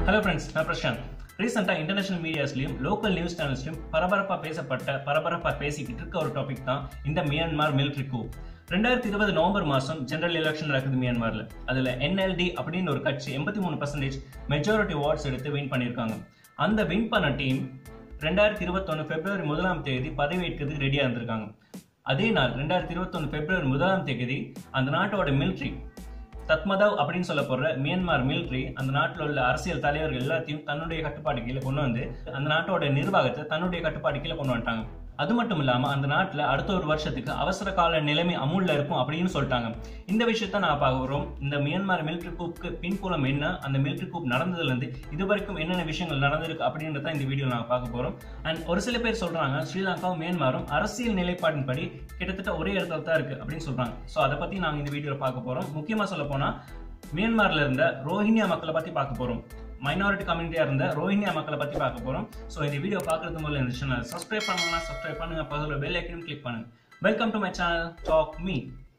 Hello friends, நான் பிரசாந்த். ரீசெண்டா international மீடியாஸ்லயும் லோக்கல் நியூஸ் சேனல்ஸ்லயும் பரபரப்பா பேசிக்கிட்டு இருக்க ஒரு டாபிக் தான் இந்த மியான்மர் மிலிட்டரி coup. 2020 நவம்பர் மாசம் ஜெனரல் எலெக்ஷன் நடக்குது மியான்மர்ல. அதுல NLD அப்படின்னு ஒரு கட்சி 83% மெஜாரிட்டி வார்ட்ஸ் எடுத்து வின் பண்ணிருக்காங்க. அந்த வின் பண்ண டீம் 2021 பிப்ரவரி 1ஆம் தேதி பதவியேற்கிறதுக்கு ரெடியா இருந்திருக்காங்க. அதே நாள் 2021 பிப்ரவரி 1ஆம் தேதி அந்த நாட்டோட மிலிட்டரி தத்மதாவ் அப்படின்னு சொல்ல போற மியான்மர் மிலிட்டரி அந்த நாட்டில் உள்ள அரசியல் தலைவர்கள் எல்லாத்தையும் தன்னுடைய கட்டுப்பாடு கீழே கொண்டு வந்து அந்த நாட்டோட நிர்வாகத்தை தன்னுடைய கட்டுப்பாடு கீழே கொண்டு வந்துட்டாங்க. அது மட்டும் இல்லாம அந்த நாட்டுல அடுத்த ஒரு வருஷத்துக்கு அவசர கால நிலைமை அமுல்ல இருக்கும் அப்படின்னு சொல்லிட்டாங்க. இந்த விஷயத்த நான் பார்க்கிறோம். இந்த மியான்மர் மிலிட்டரி கூப்க்கு பின்புலம் என்ன, அந்த மிலிட்டரி கூப் நடந்ததுல இருந்து இது வரைக்கும் என்னென்ன விஷயங்கள் நடந்திருக்கு அப்படின்றத இந்த வீடியோ நாங்க பார்க்க போறோம். அண்ட் ஒரு சில பேர் சொல்றாங்க ஸ்ரீலங்காவும் மியான்மரும் அரசியல் நிலைப்பாட்டின்படி கிட்டத்தட்ட ஒரே இடத்துல தான் இருக்கு அப்படின்னு சொல்றாங்க. சோ அதை பத்தி நாங்க இந்த வீடியோல பார்க்க போறோம். முக்கியமா சொல்ல போனா மியான்மர்ல இருந்த ரோஹிங்கியா மக்களை பத்தி பார்க்க போறோம். மைனாரிட்டி கம்யூனிட்டியா இருந்த ரோஹிங்கியா மக்களை பத்தி பார்க்க போறோம். சோ இந்த வீடியோ பார்க்கறதுக்கு முதல்ல இந்த சேனலை சப்ஸ்கிரைப் பண்ணணும்னா சப்ஸ்கிரைப் பண்ணுங்க, பக்கத்துல பெல் ஐகானையும் கிளிக் பண்ணுங்க. Welcome to my channel talk me.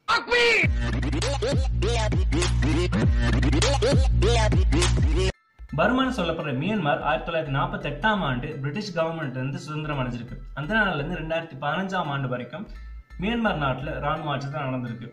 பர்மான்னு சொல்லப்படுற மியான்மர் 1948ஆம் ஆண்டு பிரிட்டிஷ் கவர்மெண்ட் இருந்து சுதந்திரம் அடைஞ்சிருக்கு. அந்த நாள்ல இருந்து 2015ஆம் ஆண்டு வரைக்கும் மியான்மர் நாட்டுல ராணுவ ஆட்சி தான் நடந்திருக்கு.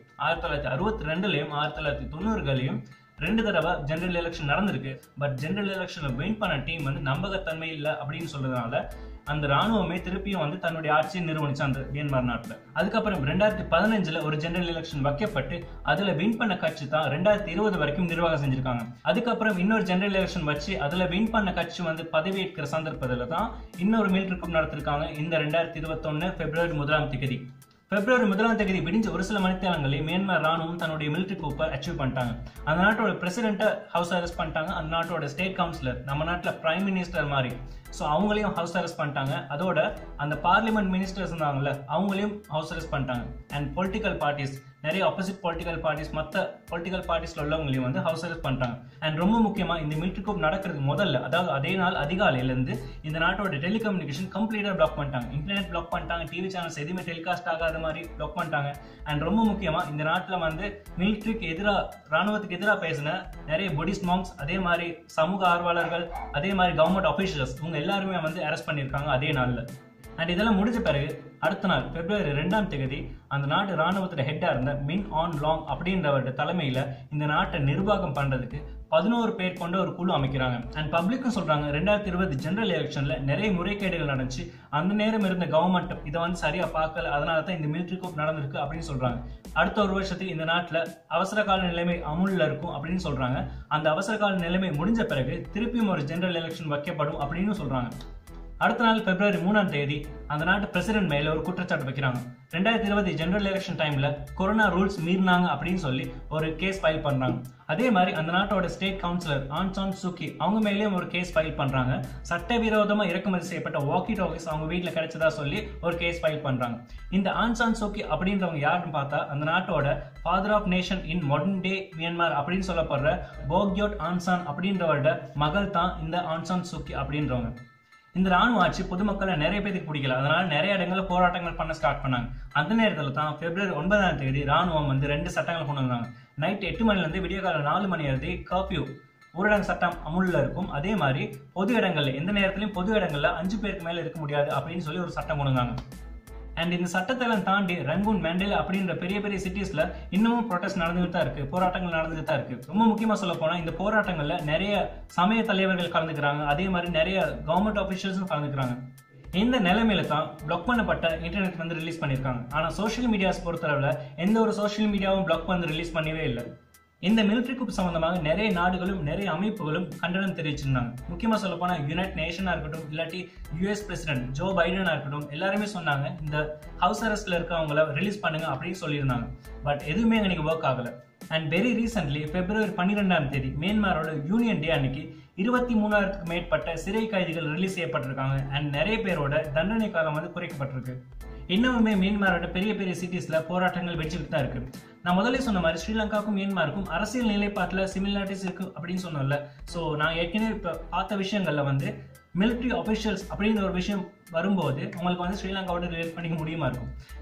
1962லயும் 1990களையும் 2 தடவை ஜெனரல் எலெக்ஷன் நடந்திருக்கு. பட் ஜெனரல் எலெக்ஷன்ல வின் பண்ண டீம் வந்து நம்பகத்தன்மை இல்லை அப்படின்னு சொல்றதுனால அந்த ராணுவமே திருப்பியும் வந்து தன்னுடைய ஆட்சியை நிறுவனிச்சு அந்த மியான்மர் நாட்டுல. அதுக்கப்புறம் 2015ல ஒரு ஜெனரல் எலெக்ஷன் வைக்கப்பட்டு அதுல வின் பண்ண கட்சி தான் 2020 வரைக்கும் நிர்வாகம் செஞ்சிருக்காங்க. அதுக்கப்புறம் இன்னொரு ஜெனரல் எலெக்ஷன் வச்சு அதுல வின் பண்ண கட்சி வந்து பதவியேற்கிற சந்தர்ப்பத்துல தான் இன்னொரு மிலிட்டரி coup நடத்திருக்காங்க. இந்த 2021 பிப்ரவரி 1ஆம் தேதி பிப்ரவரி 1ஆம் தேதி விடிஞ்ச ஒரு சில மணித்தேலங்களில் மியான்மர் ராணுவம் தன்னுடைய மிலிட்டரி கூப்பை அச்சீவ் பண்ணிட்டாங்க. அந்த நாட்டோட பிரசிடென்ட்டை ஹவுஸ் அரெஸ்ட் பண்ணிட்டாங்க. அந்த நாட்டோட ஸ்டேட் கவுன்சிலர், நம்ம நாட்டில் பிரைம் மினிஸ்டர் மாதிரி, ஸோ அவங்களையும் ஹவுஸ் அரெஸ்ட் பண்ணிட்டாங்க. அதோட அந்த பார்லிமெண்ட் மினிஸ்டர்ஸ் இருந்தாங்கல்ல அவங்களையும் ஹவுஸ் அரெஸ்ட் பண்ணிட்டாங்க. அண்ட் பொலிட்டிக்கல் பார்ட்டிஸ், நிறைய ஆப்போசிட் பொலிட்டிக்கல் பார்ட்டிஸ், மற்ற பொலிட்டிக்கல் பார்ட்டிஸ்ல உள்ளவங்களையும் வந்து ஹவுஸ் அரெஸ்ட் பண்ணிட்டாங்க. அண்ட் ரொம்ப முக்கியமா இந்த மிலிட்டரி coup நடக்கிறதுக்கு முதல்ல, அதாவது அதே நாள் அதிகாலையில இருந்து இந்த நாட்டோட டெலிகம்யூனிகேஷன் கம்ப்ளீட்டா பிளாக் பண்ணிட்டாங்க. இன்டர்நெட் பிளாக் பண்ணிட்டாங்க, டிவி சேனல்ஸ் எதுவுமே டெலிகாஸ்ட் ஆகாத மாதிரி பிளாக் பண்ணிட்டாங்க. அண்ட் ரொம்ப முக்கியமா இந்த நாட்டுல வந்து மிலிட்டரிக்கு எதிராக, ராணுவத்துக்கு எதிராக பேசின நிறைய புத்திஸ்ட் மாங்ஸ், அதே மாதிரி சமூக ஆர்வலர்கள், அதே மாதிரி கவர்மெண்ட் ஆபீஷியல்ஸ், இவங்க எல்லாருமே வந்து அரெஸ்ட் பண்ணியிருக்காங்க அதே நாள்ல. அண்ட் இதெல்லாம் முடிஞ்ச பிறகு அடுத்த நாள் பிப்ரவரி 2ஆம் தேதி அந்த நாட்டு ராணுவத்தோட ஹெட்டா இருந்த மின் ஆன் லாங் அப்படின்றவரோட தலைமையில இந்த நாட்டை நிர்வாகம் பண்றதுக்கு 11 பேர் கொண்ட ஒரு குழு அமைக்கிறாங்க. அண்ட் பப்ளிக்கும் சொல்றாங்க 2020 ஜெனரல் எலெக்ஷன்ல நிறைய முறைகேடுகள் நடந்துச்சு, அந்த நேரம் இருந்த கவர்மெண்ட் இதை வந்து சரியா பார்க்கல, அதனால தான் இந்த மிலிட்டரி coup நடந்திருக்கு அப்படின்னு சொல்றாங்க. அடுத்த ஒரு வருஷத்துக்கு இந்த நாட்டுல அவசர கால நிலைமை அமுல்ல இருக்கும் அப்படின்னு சொல்றாங்க. அந்த அவசர கால நிலைமை முடிஞ்ச பிறகு திருப்பியும் ஒரு ஜெனரல் எலெக்ஷன் வைக்கப்படும் அப்படின்னு சொல்றாங்க. அடுத்த நாள் பிப்ரவரி 3ஆம் தேதி அந்த நாட்டு பிரசிடென்ட் மேல ஒரு குற்றச்சாட்டு வைக்கிறாங்க. 2020 ஜெனரல் எலெக்ஷன் டைம்ல கொரோனா ரூல்ஸ் மீறினாங்க அப்படின்னு சொல்லி ஒரு கேஸ் ஃபைல் பண்றாங்க. அதே மாதிரி அந்த நாட்டோட state councillor Aung San Suu Kyi அவங்க மேலேயும் ஒரு கேஸ் ஃபைல் பண்றாங்க. சட்டவிரோதமா இறக்குமதி செய்யப்பட்ட வாக்கி டாக்கிஸ் அவங்க வீட்டுல கிடைச்சதா சொல்லி ஒரு கேஸ் ஃபைல் பண்றாங்க. இந்த ஆங் சான் சூகி அப்படின்றவங்க யாருன்னு பார்த்தா அந்த நாட்டோட father of nation in modern day Myanmar அப்படின்னு சொல்லப்படுற போக்யோட் ஆங் சான் அப்படின்றவரோட மகள் தான் இந்த ஆங் சான் சூகி அப்படின்றவங்க. இந்த ராணுவ ஆட்சி பொதுமக்களை நிறைய பேருக்கு பிடிக்கல, அதனால நிறைய இடங்களில் போராட்டங்கள் பண்ண ஸ்டார்ட் பண்ணாங்க. அந்த நேரத்தில் தான் பிப்ரவரி 9ஆம் தேதி ராணுவம் வந்து 2 சட்டங்கள் கொண்டு வந்தாங்க. நைட் 8 மணில இருந்து விடிய காலம் 4 மணி வரை கர்ஃபியூ, ஊரடங்கு சட்டம் அமுல்ல இருக்கும். அதே மாதிரி பொது இடங்கள்ல எந்த நேரத்திலையும் பொது இடங்கள்ல 5 பேருக்கு மேல இருக்க முடியாது அப்படின்னு சொல்லி ஒரு சட்டம் கொண்டு வந்தாங்க. அண்ட் இந்த சட்டத்தெல்லாம் தாண்டி ரங்கூன், மேண்டேலா அப்படின்ற பெரிய பெரிய சிட்டிஸ்ல இன்னமும் ப்ரொடெஸ்ட் நடந்துகிட்டு தான் இருக்கு, போராட்டங்கள் நடந்துகிட்டு தான் இருக்கு. ரொம்ப முக்கியமா சொல்ல போனா இந்த போராட்டங்கள்ல நிறைய சமய தலைவர்கள் கலந்துக்கிறாங்க, அதே மாதிரி நிறைய கவர்மெண்ட் ஆபீஷியல்ஸும் கலந்துக்கிறாங்க. இந்த நிலைமையில தான் பிளாக் பண்ணப்பட்ட இன்டர்நெட் வந்து ரிலீஸ் பண்ணிருக்காங்க. ஆனா சோசியல் மீடியாஸ் பொறுத்தளவுல எந்த ஒரு சோசியல் மீடியாவும் பிளாக் பண்ணி ரிலீஸ் பண்ணவே இல்லை. இந்த மிலிட்டரி coup சம்பந்தமாக நிறைய நாடுகளும் நிறைய அமைப்புகளும் கண்டனம் தெரிவிச்சிருந்தாங்க. முக்கியமா சொல்ல போனா யுனைடெட் நேஷனா இருக்கட்டும், இல்லாட்டி US பிரசிடென்ட் ஜோ பைடனா இருக்கட்டும், எல்லாருமே சொன்னாங்க இந்த ஹவுஸ் அரெஸ்ட்ல இருக்கவங்களை ரிலீஸ் பண்ணுங்க அப்படின்னு சொல்லியிருந்தாங்க. பட் எதுவுமே எனக்கு ஒர்க் ஆகல. அண்ட் வெரி ரீசென்ட்லி பிப்ரவரி 12ஆம் தேதி மியான்மரோட யூனியன் டே அன்னைக்கு 23,000க்கு மேற்பட்ட சிறை கைதிகள் ரிலீஸ் செய்யப்பட்டிருக்காங்க. அண்ட் நிறைய பேரோட தண்டனை காலம் வந்து குறைக்கப்பட்டிருக்கு. இன்னுமே மியான்மரோட பெரிய பெரிய சிட்டிஸ்ல போராட்டங்கள் வெடிச்சுட்டு தான் இருக்கு. நான் முதல்ல சொன்ன மாதிரி ஸ்ரீலங்காவுக்கும் மியான்மருக்கும் அரசியல் நிலைப்பாட்டில் சிமிலாரிட்டிஸ் இருக்கு அப்படின்னு சொன்னோம்ல. ஸோ நான் ஏற்கனவே இப்போ பார்த்த விஷயங்கள்ல வந்து மிலிட்ரி ஆஃபீஷியல்ஸ் அப்படின்ற ஒரு விஷயம் வரும்போது உங்களுக்கு வந்து ஸ்ரீலங்காவோட ரிலேட் பண்ணிக்க முடியுமா இருக்கும்.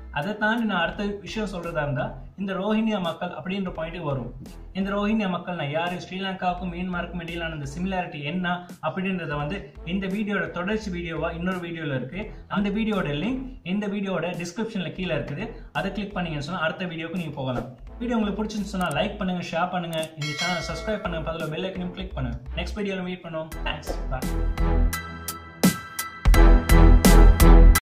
அதை தாண்டி நான் அடுத்த விஷயம் சொல்றதா இருந்தா இந்த ரோஹிங்கியா மக்கள் அப்படின்ற பாயிண்ட்டுக்கு வரும். இந்த ரோஹிங்கியா மக்கள் நான் யாரு, ஸ்ரீலங்காவுக்கும் மியான்மருக்கும் இடையிலான இந்த சிமிலாரிட்டி என்ன அப்படின்றத வந்து இந்த வீடியோட தொடர்ச்சி வீடியோவா இன்னொரு வீடியோல இருக்கு. அந்த வீடியோட லிங்க் இந்த வீடியோட டிஸ்கிரிப்ஷன்ல கீழே இருக்குது. அதை கிளிக் பண்ணீங்கன்னு சொன்னா அடுத்த வீடியோக்கு நீங்க போகலாம். வீடியோ உங்களுக்கு பிடிச்சிருந்துச்சு சொன்னா லைக் பண்ணுங்க, ஷேர் பண்ணுங்க, இந்த சேனலை சப்ஸ்கிரைப் பண்ணுங்க, பக்கத்துல பெல் ஐக்கனையும் கிளிக் பண்ணுங்க. நெக்ஸ்ட் வீடியோல மீட் பண்ணுவோம். தேங்க்ஸ். பாய்.